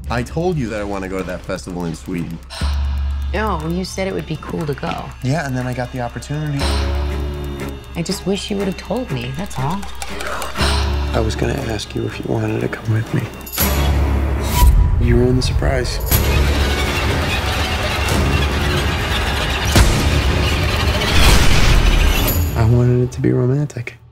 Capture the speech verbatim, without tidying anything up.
I told you that I want to go to that festival in Sweden. No, you said it would be cool to go. Yeah, and then I got the opportunity. I just wish you would have told me, that's all. I was going to ask you if you wanted to come with me. You ruined the surprise. I wanted it to be romantic.